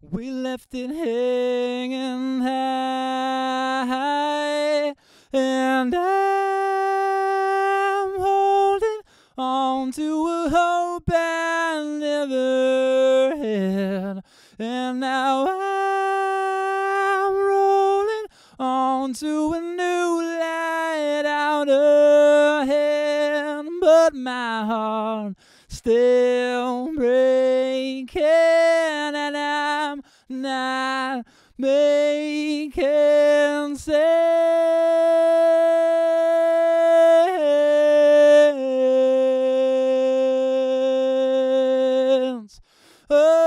We left it hanging high, and I'm holding on to a hope I never had, and now I'm rolling on to a new light out ahead, but my heart still breaking, and I'm not making sense. Oh.